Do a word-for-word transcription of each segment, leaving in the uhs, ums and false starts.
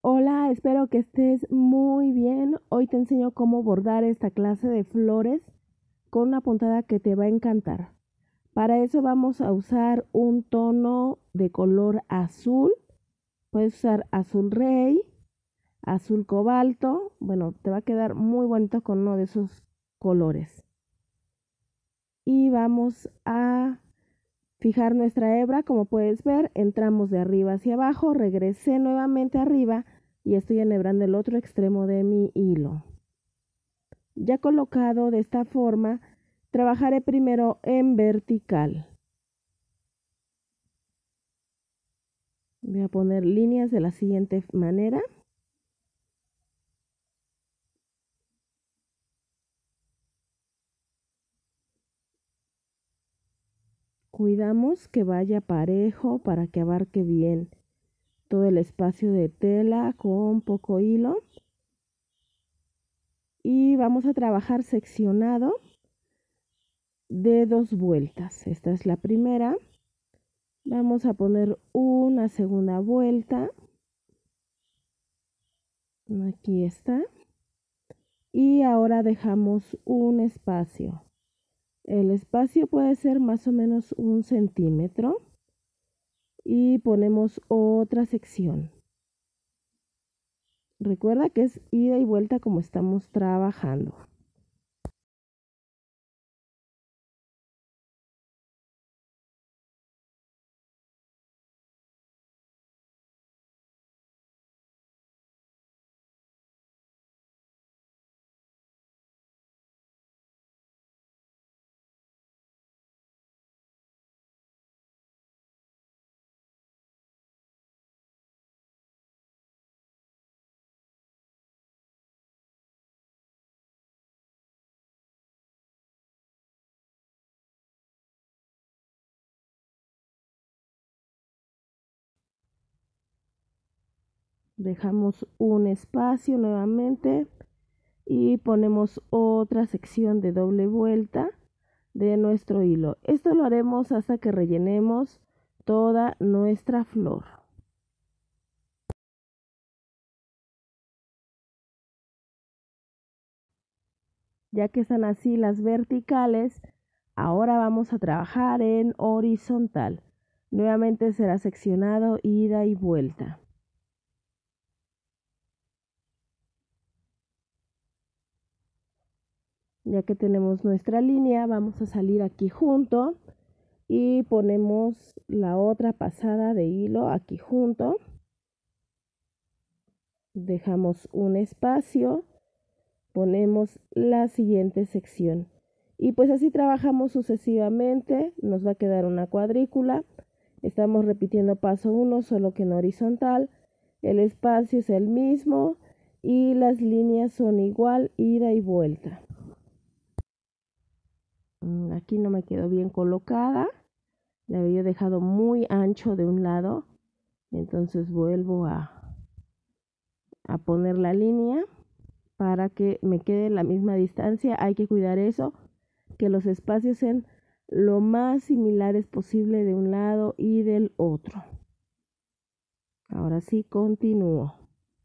Hola, espero que estés muy bien. Hoy te enseño cómo bordar esta clase de flores con una puntada que te va a encantar. Para eso vamos a usar un tono de color azul. Puedes usar azul rey, azul cobalto. Bueno, te va a quedar muy bonito con uno de esos colores. Y vamos a fijar nuestra hebra. Como puedes ver, entramos de arriba hacia abajo, regresé nuevamente arriba y estoy enhebrando el otro extremo de mi hilo. Ya colocado de esta forma, trabajaré primero en vertical. Voy a poner líneas de la siguiente manera. Cuidamos que vaya parejo para que abarque bien todo el espacio de tela con poco hilo. Y vamos a trabajar seccionado de dos vueltas. Esta es la primera. Vamos a poner una segunda vuelta. Aquí está. Y ahora dejamos un espacio. El espacio puede ser más o menos un centímetro. Y ponemos otra sección. Recuerda que es ida y vuelta como estamos trabajando. Dejamos un espacio nuevamente y ponemos otra sección de doble vuelta de nuestro hilo. Esto lo haremos hasta que rellenemos toda nuestra flor. Ya que están así las verticales, ahora vamos a trabajar en horizontal. Nuevamente será seccionado ida y vuelta. Ya que tenemos nuestra línea, vamos a salir aquí junto y ponemos la otra pasada de hilo aquí junto. Dejamos un espacio, ponemos la siguiente sección y pues así trabajamos sucesivamente. Nos va a quedar una cuadrícula. Estamos repitiendo paso uno, solo que en horizontal. El espacio es el mismo y las líneas son igual, ida y vuelta. Aquí no me quedó bien colocada. La había dejado muy ancho de un lado. Entonces vuelvo a, a poner la línea para que me quede la misma distancia. Hay que cuidar eso, que los espacios sean lo más similares posible de un lado y del otro. Ahora sí, continúo.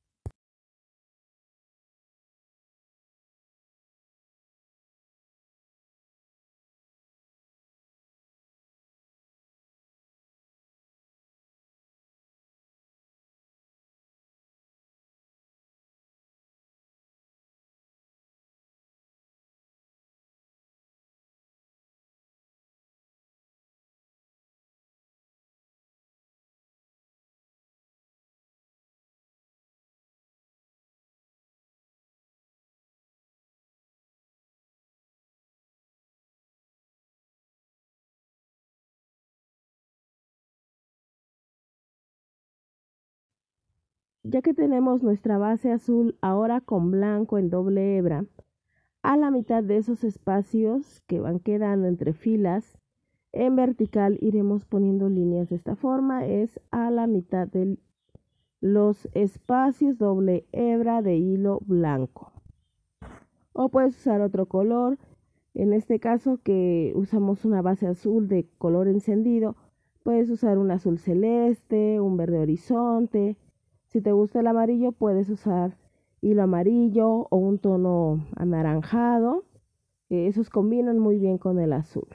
Ya que tenemos nuestra base azul ahora con blanco en doble hebra, a la mitad de esos espacios que van quedando entre filas, en vertical iremos poniendo líneas de esta forma. Es a la mitad de los espacios doble hebra de hilo blanco. O puedes usar otro color. En este caso que usamos una base azul de color encendido, puedes usar un azul celeste, un verde horizonte. Si te gusta el amarillo, puedes usar hilo amarillo o un tono anaranjado. Eh, esos combinan muy bien con el azul.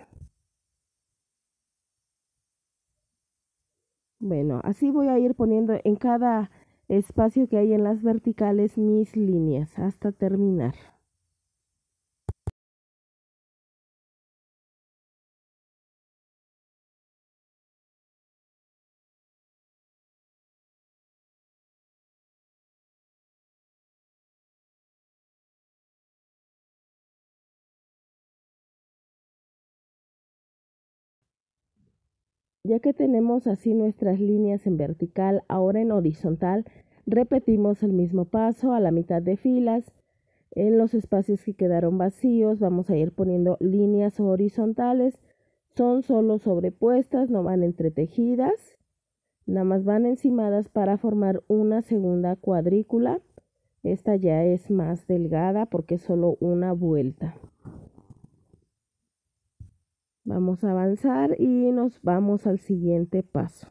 Bueno, así voy a ir poniendo en cada espacio que hay en las verticales mis líneas hasta terminar. Ya que tenemos así nuestras líneas en vertical, ahora en horizontal, repetimos el mismo paso a la mitad de filas. En los espacios que quedaron vacíos vamos a ir poniendo líneas horizontales. Son solo sobrepuestas, no van entretejidas, nada más van encimadas para formar una segunda cuadrícula. Esta ya es más delgada porque es solo una vuelta. Vamos a avanzar y nos vamos al siguiente paso.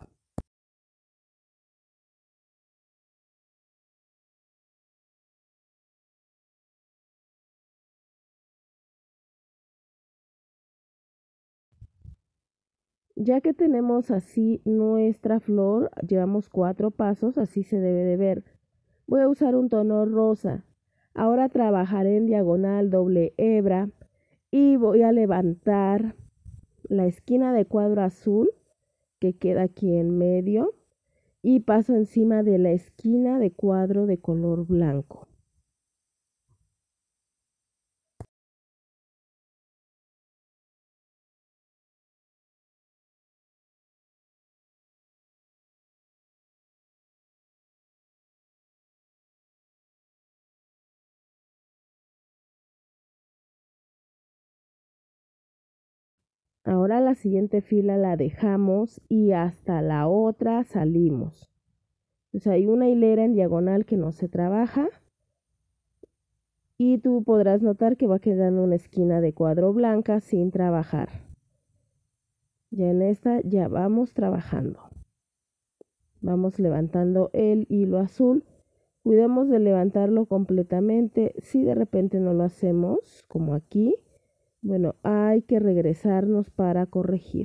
Ya que tenemos así nuestra flor, llevamos cuatro pasos, así se debe de ver. Voy a usar un tono rosa. Ahora trabajaré en diagonal doble hebra y voy a levantar la esquina de cuadro azul que queda aquí en medio y paso encima de la esquina de cuadro de color blanco. Ahora la siguiente fila la dejamos y hasta la otra salimos. Entonces hay una hilera en diagonal que no se trabaja y tú podrás notar que va quedando una esquina de cuadro blanca sin trabajar. Ya en esta ya vamos trabajando. Vamos levantando el hilo azul. Cuidemos de levantarlo completamente. Si de repente no lo hacemos, como aquí, bueno, hay que regresarnos para corregir.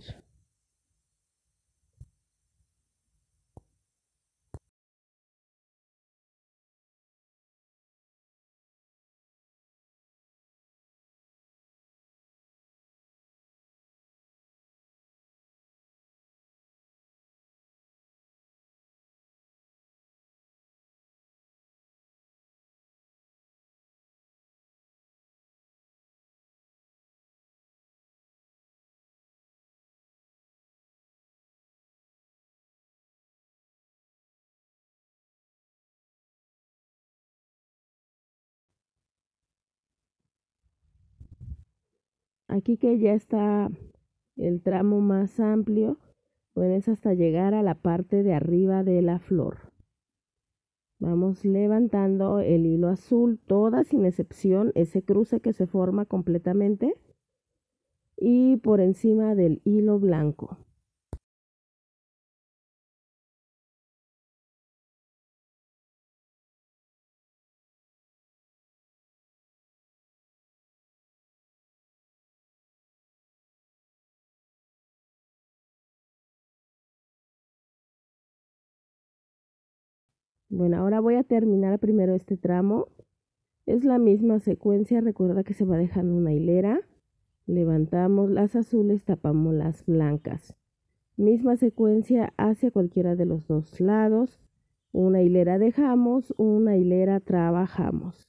Aquí que ya está el tramo más amplio, pues hasta llegar a la parte de arriba de la flor. Vamos levantando el hilo azul, todas sin excepción, ese cruce que se forma completamente y por encima del hilo blanco. Bueno, ahora voy a terminar primero este tramo. Es la misma secuencia, recuerda que se va dejando una hilera. Levantamos las azules, tapamos las blancas. Misma secuencia hacia cualquiera de los dos lados. Una hilera dejamos, una hilera trabajamos.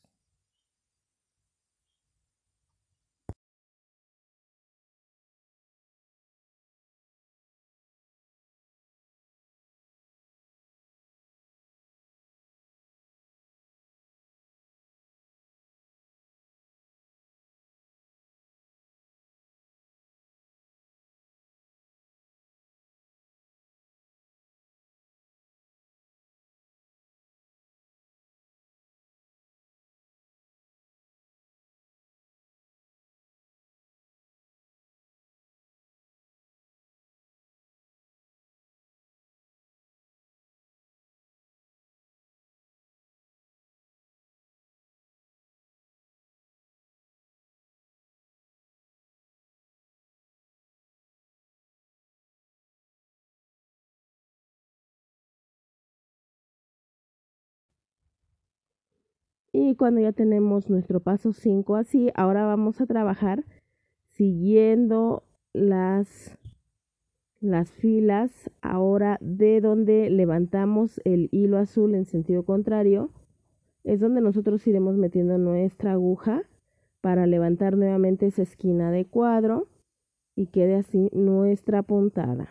Y cuando ya tenemos nuestro paso cinco así, ahora vamos a trabajar siguiendo las, las filas ahora de donde levantamos el hilo azul en sentido contrario. Es donde nosotros iremos metiendo nuestra aguja para levantar nuevamente esa esquina de cuadro y quede así nuestra puntada.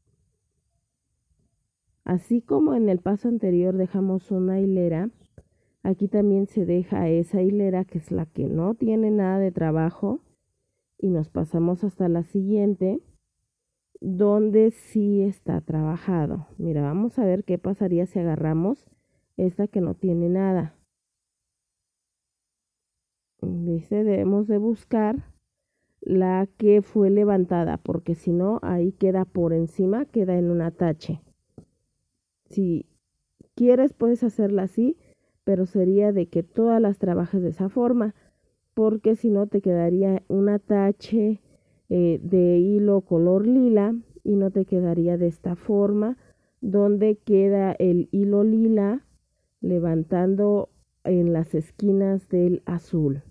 Así como en el paso anterior dejamos una hilera, aquí también se deja esa hilera que es la que no tiene nada de trabajo y nos pasamos hasta la siguiente donde sí está trabajado. Mira, vamos a ver qué pasaría si agarramos esta que no tiene nada. ¿Viste? Debemos de buscar la que fue levantada, porque si no, ahí queda por encima, queda en un atache. Si quieres, puedes hacerla así, pero sería de que todas las trabajes de esa forma, porque si no te quedaría un atache eh, de hilo color lila y no te quedaría de esta forma, donde queda el hilo lila levantando en las esquinas del azul.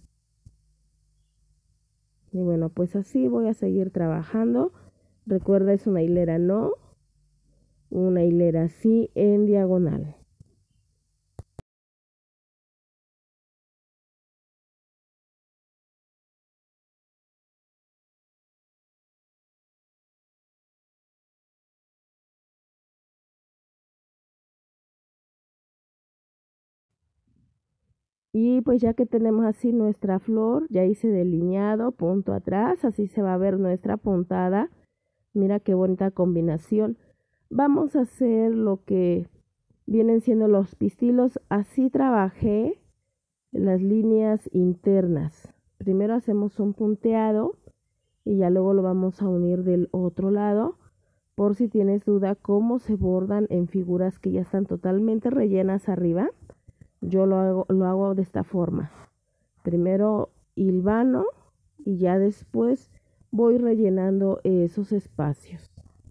Y bueno, pues así voy a seguir trabajando. Recuerda, es una hilera no, una hilera sí en diagonal. Y pues ya que tenemos así nuestra flor, ya hice delineado, punto atrás, así se va a ver nuestra puntada. Mira qué bonita combinación. Vamos a hacer lo que vienen siendo los pistilos. Así trabajé las líneas internas. Primero hacemos un punteado y ya luego lo vamos a unir del otro lado. Por si tienes duda cómo se bordan en figuras que ya están totalmente rellenas arriba. Yo lo hago, lo hago de esta forma. Primero hilvano y ya después voy rellenando esos espacios.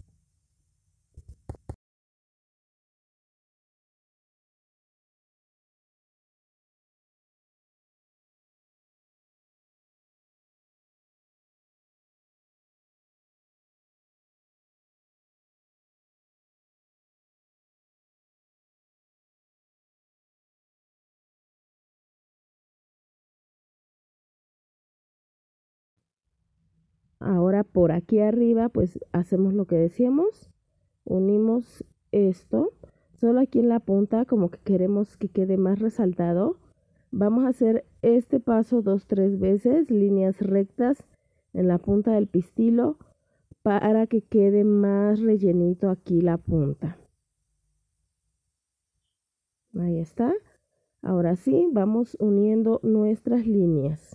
Ahora por aquí arriba pues hacemos lo que decíamos, unimos esto, solo aquí en la punta como que queremos que quede más resaltado. Vamos a hacer este paso dos, tres veces, líneas rectas en la punta del pistilo para que quede más rellenito aquí la punta. Ahí está. Ahora sí, vamos uniendo nuestras líneas.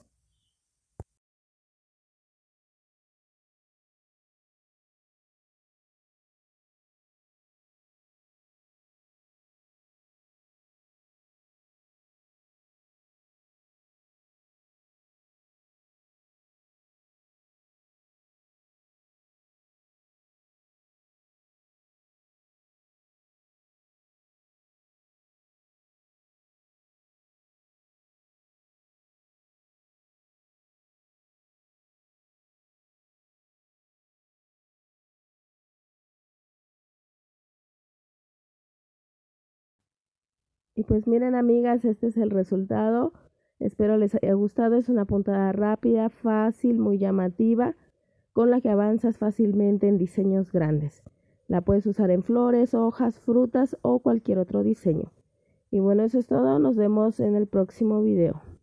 Y pues miren, amigas, este es el resultado. Espero les haya gustado. Es una puntada rápida, fácil, muy llamativa, con la que avanzas fácilmente en diseños grandes. La puedes usar en flores, hojas, frutas o cualquier otro diseño. Y bueno, eso es todo. Nos vemos en el próximo video.